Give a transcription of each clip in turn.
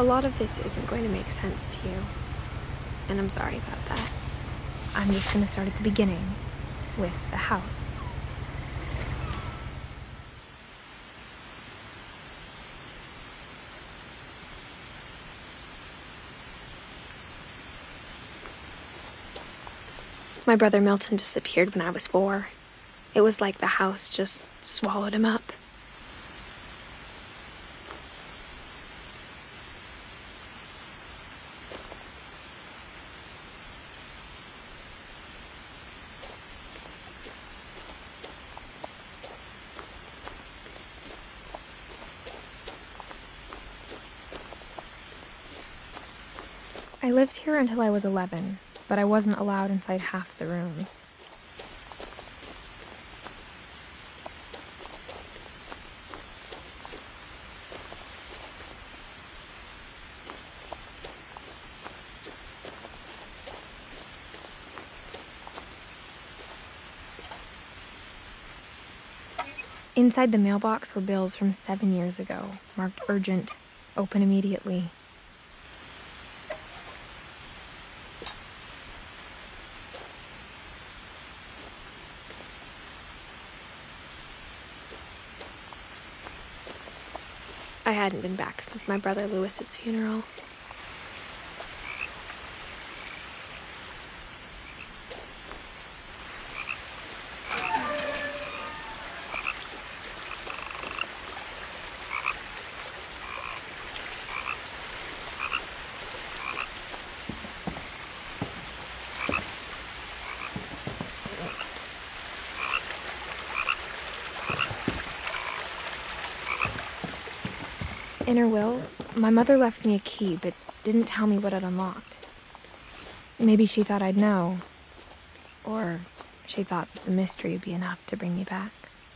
A lot of this isn't going to make sense to you, and I'm sorry about that. I'm just going to start at the beginning, with the house. My brother Milton disappeared when I was 4. It was like the house just swallowed him up. I lived here until I was 11, but I wasn't allowed inside half the rooms. Inside the mailbox were bills from 7 years ago, marked urgent, open immediately. I hadn't been back since my brother Lewis's funeral. In her will, my mother left me a key, but didn't tell me what it unlocked. Maybe she thought I'd know, or she thought that the mystery would be enough to bring me back.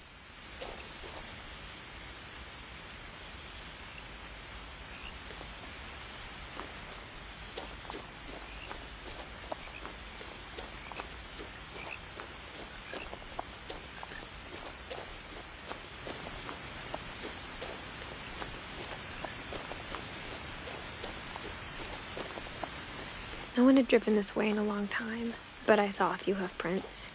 No one had driven this way in a long time, but I saw a few hoof prints.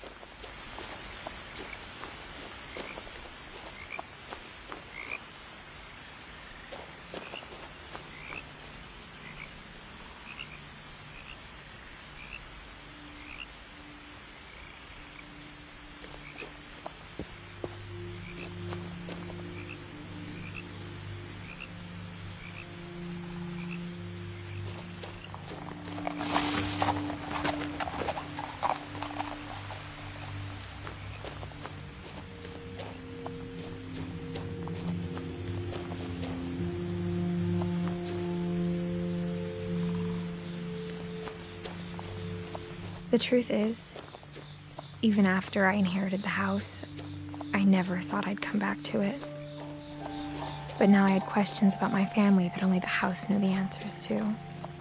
The truth is, even after I inherited the house, I never thought I'd come back to it. But now I had questions about my family that only the house knew the answers to.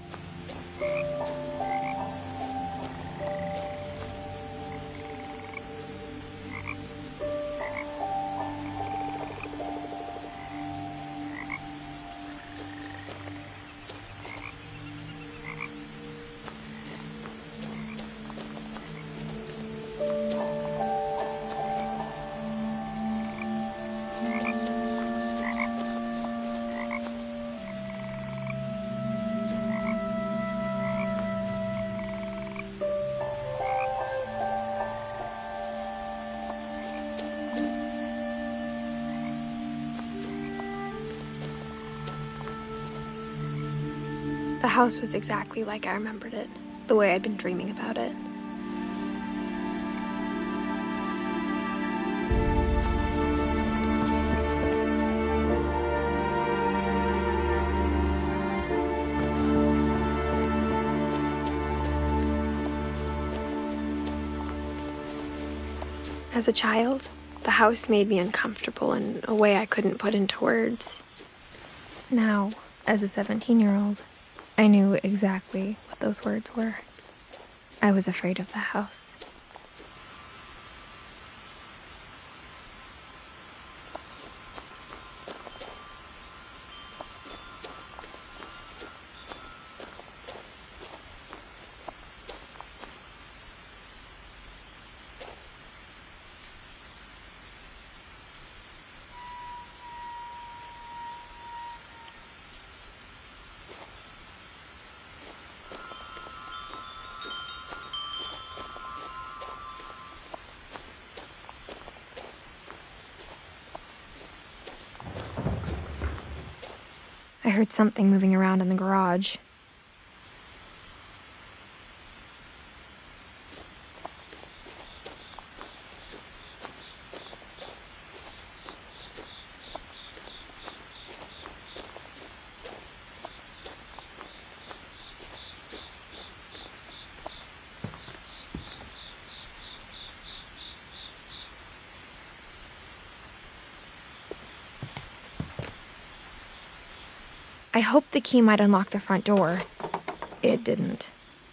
The house was exactly like I remembered it, the way I'd been dreaming about it. As a child, the house made me uncomfortable in a way I couldn't put into words. Now, as a 17-year-old, I knew exactly what those words were. I was afraid of the house. heard something moving around in the garage. I hoped the key might unlock the front door. It didn't.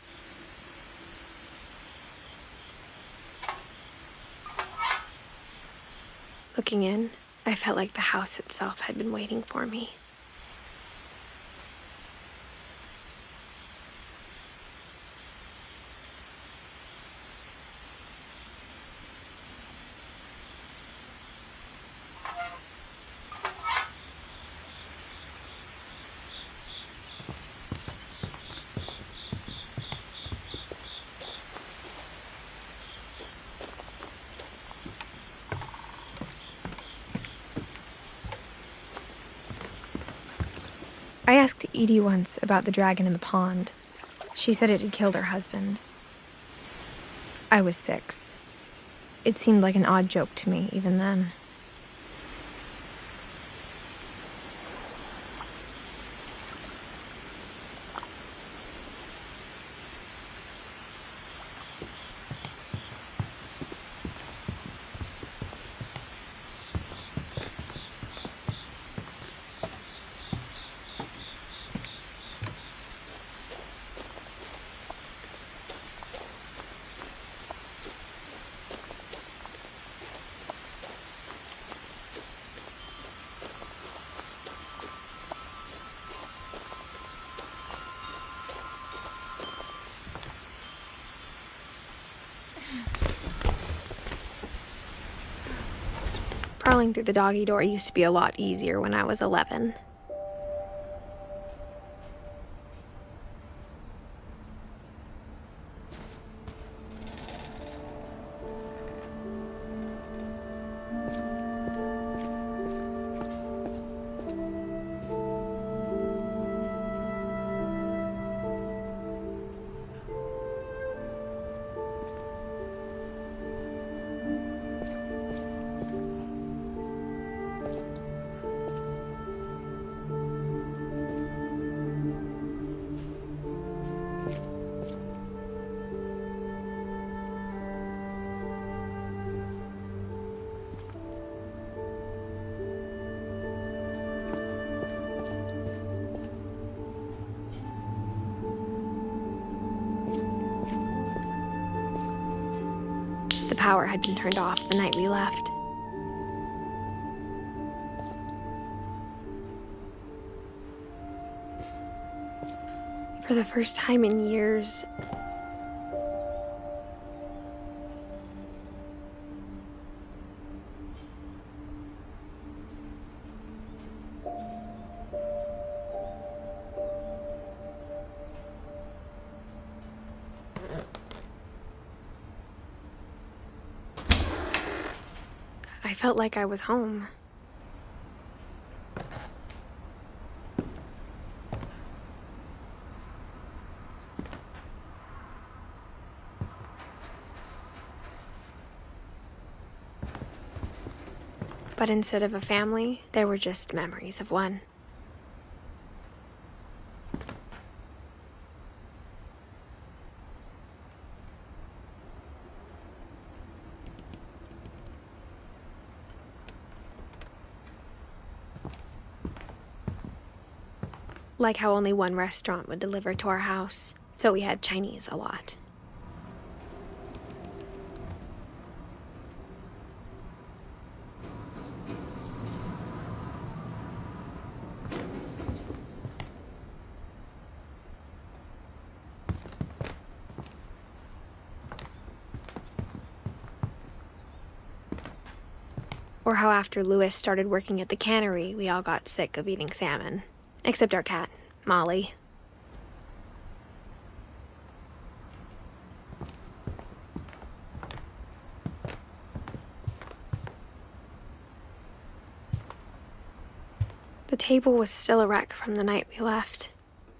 Looking in, I felt like the house itself had been waiting for me. I asked Edie once about the dragon in the pond. She said it had killed her husband. I was 6. It seemed like an odd joke to me even then. Crawling through the doggy door used to be a lot easier when I was 11. The power had been turned off the night we left. For the first time in years, I felt like I was home. But instead of a family, there were just memories of one. Like how only one restaurant would deliver to our house, so we had Chinese a lot. Or how after Louis started working at the cannery, we all got sick of eating salmon. Except our cat, Molly. The table was still a wreck from the night we left.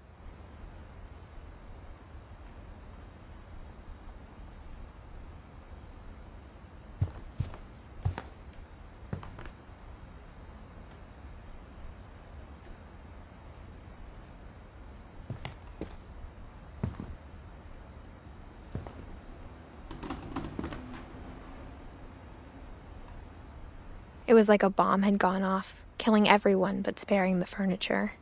It was like a bomb had gone off, killing everyone but sparing the furniture.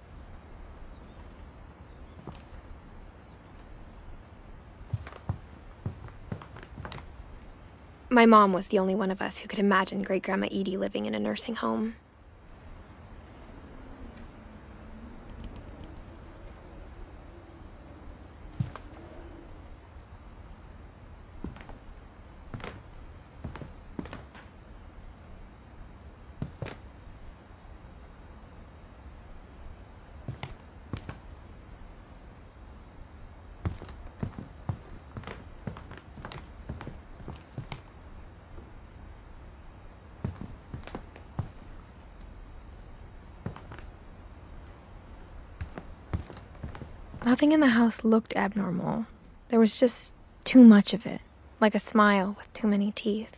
My mom was the only one of us who could imagine Great-Grandma Edie living in a nursing home. Nothing in the house looked abnormal. There was just too much of it, like a smile with too many teeth.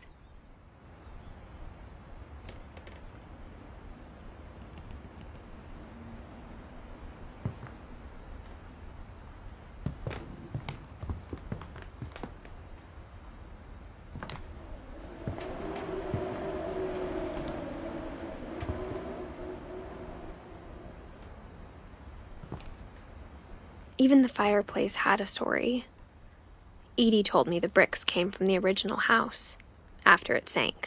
Even the fireplace had a story. Edie told me the bricks came from the original house, after it sank.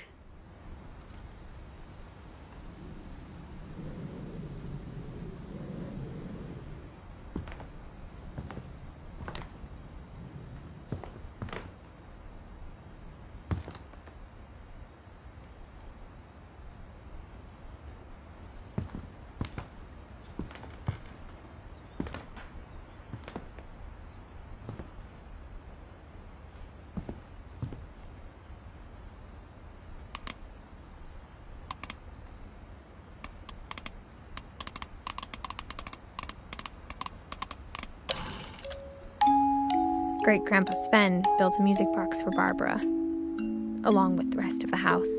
Great-Grandpa Sven built a music box for Barbara, along with the rest of the house.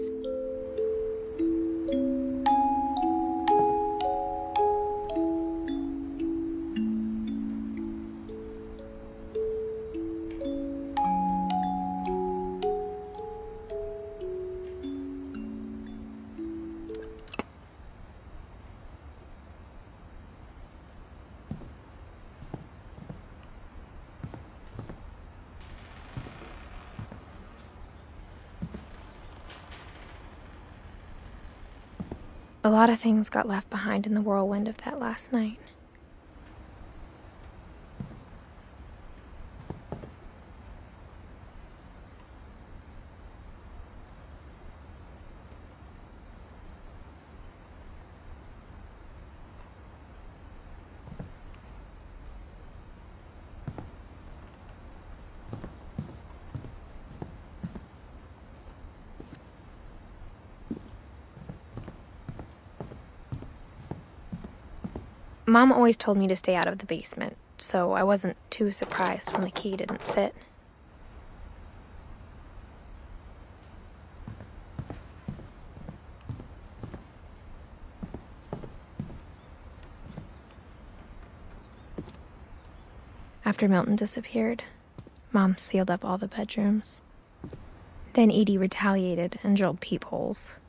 A lot of things got left behind in the whirlwind of that last night. Mom always told me to stay out of the basement, so I wasn't too surprised when the key didn't fit. After Milton disappeared, Mom sealed up all the bedrooms. Then Edie retaliated and drilled peepholes.